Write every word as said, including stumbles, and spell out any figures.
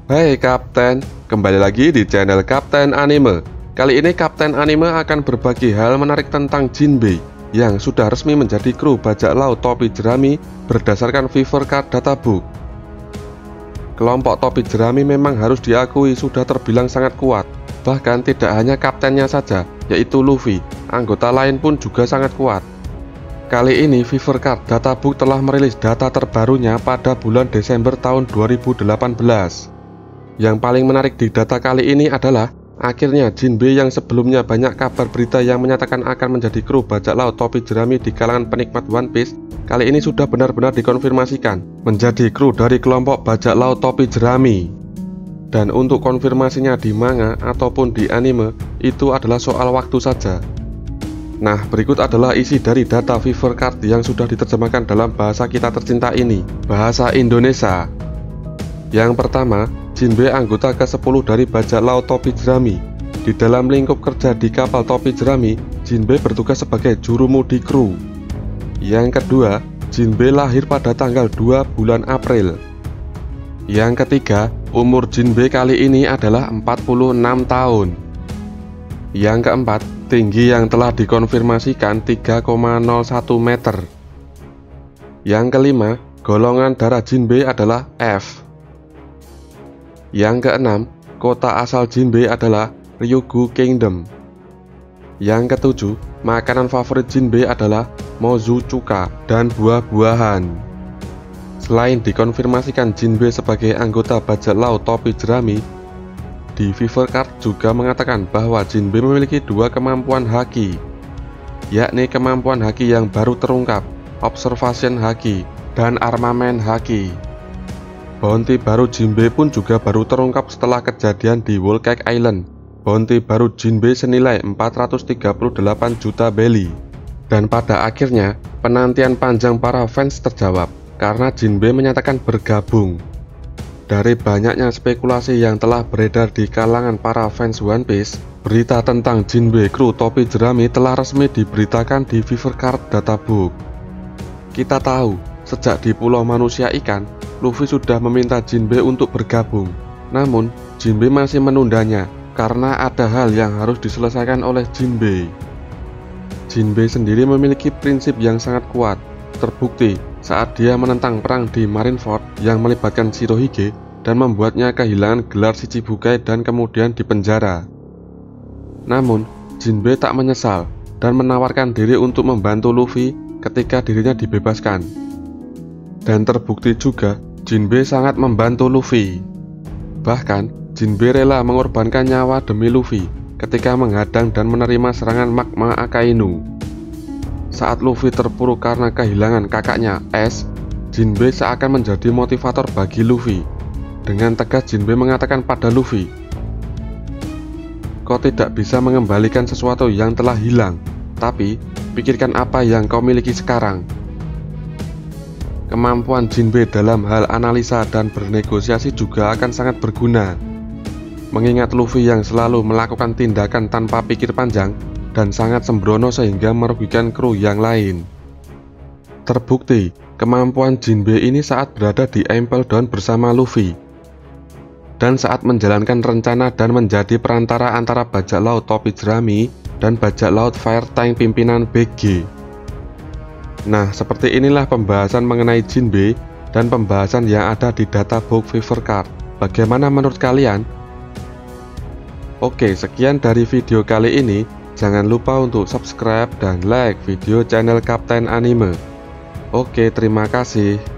Hai Kapten, kembali lagi di channel Kapten Anime. Kali ini Kapten Anime akan berbagi hal menarik tentang Jinbei yang sudah resmi menjadi kru bajak laut topi jerami berdasarkan Fever Card Databook. Kelompok topi jerami memang harus diakui sudah terbilang sangat kuat. Bahkan tidak hanya kaptennya saja, yaitu Luffy, anggota lain pun juga sangat kuat. Kali ini Fever Card Databook telah merilis data terbarunya pada bulan Desember tahun dua ribu delapan belas. Yang paling menarik di data kali ini adalah akhirnya Jinbei yang sebelumnya banyak kabar berita yang menyatakan akan menjadi kru bajak laut topi jerami di kalangan penikmat One Piece, kali ini sudah benar-benar dikonfirmasikan menjadi kru dari kelompok bajak laut topi jerami. Dan untuk konfirmasinya di manga ataupun di anime itu adalah soal waktu saja. Nah, berikut adalah isi dari data Fever Card yang sudah diterjemahkan dalam bahasa kita tercinta ini, bahasa Indonesia. Yang pertama, Jinbei anggota ke sepuluh dari bajak laut topi jerami. Di dalam lingkup kerja di kapal topi jerami, Jinbei bertugas sebagai jurumudi kru. Yang kedua, Jinbei lahir pada tanggal dua bulan April. Yang ketiga, umur Jinbei kali ini adalah empat puluh enam tahun. Yang keempat, tinggi yang telah dikonfirmasikan tiga koma nol satu meter. Yang kelima, golongan darah Jinbei adalah F. Yang keenam, kota asal Jinbei adalah Ryugu Kingdom. Yang ketujuh, makanan favorit Jinbei adalah mozu cuka dan buah-buahan. Selain dikonfirmasikan Jinbei sebagai anggota bajak laut topi jerami, di Fever Card juga mengatakan bahwa Jinbei memiliki dua kemampuan haki, yakni kemampuan haki yang baru terungkap, Observation Haki, dan Armamen Haki. Bounty baru Jinbei pun juga baru terungkap setelah kejadian di Whole Cake Island. Bounty baru Jinbei senilai empat ratus tiga puluh delapan juta belly. Dan pada akhirnya, penantian panjang para fans terjawab, karena Jinbei menyatakan bergabung. Dari banyaknya spekulasi yang telah beredar di kalangan para fans One Piece, berita tentang Jinbei kru topi jerami telah resmi diberitakan di Fever Card Databook. Kita tahu, sejak di Pulau Manusia Ikan, Luffy sudah meminta Jinbei untuk bergabung. Namun, Jinbei masih menundanya karena ada hal yang harus diselesaikan oleh Jinbei. Jinbei sendiri memiliki prinsip yang sangat kuat, terbukti saat dia menentang perang di Marineford yang melibatkan Shirohige dan membuatnya kehilangan gelar Shichibukai dan kemudian dipenjara. Namun, Jinbei tak menyesal dan menawarkan diri untuk membantu Luffy ketika dirinya dibebaskan. Dan terbukti juga, Jinbei sangat membantu Luffy. Bahkan, Jinbei rela mengorbankan nyawa demi Luffy ketika menghadang dan menerima serangan magma Akainu. Saat Luffy terpuruk karena kehilangan kakaknya, Ace, Jinbei seakan menjadi motivator bagi Luffy. Dengan tegas Jinbei mengatakan pada Luffy, "Kau tidak bisa mengembalikan sesuatu yang telah hilang, tapi pikirkan apa yang kau miliki sekarang." Kemampuan Jinbei dalam hal analisa dan bernegosiasi juga akan sangat berguna. Mengingat Luffy yang selalu melakukan tindakan tanpa pikir panjang dan sangat sembrono sehingga merugikan kru yang lain. Terbukti, kemampuan Jinbei ini saat berada di Impel Down bersama Luffy, dan saat menjalankan rencana dan menjadi perantara antara bajak laut topi jerami dan bajak laut Fire Tank pimpinan B G. Nah, seperti inilah pembahasan mengenai Jinbei dan pembahasan yang ada di Databook Fever Card. Bagaimana menurut kalian? Oke, sekian dari video kali ini. Jangan lupa untuk subscribe dan like video channel Kapten Anime. Oke, terima kasih.